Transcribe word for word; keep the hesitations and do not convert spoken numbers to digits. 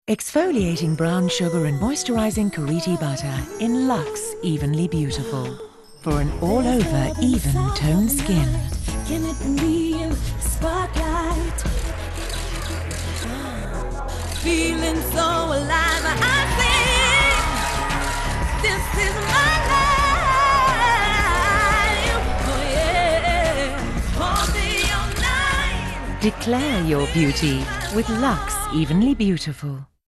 Exfoliating brown sugar and moisturizing Kariti butter in Lux Evenly Beautiful for an all-over even tone skin. Can it be in the spotlight? Feeling so alive, I think this is my life. Oh yeah, all day, all night. Declare your beauty with Lux Evenly Beautiful.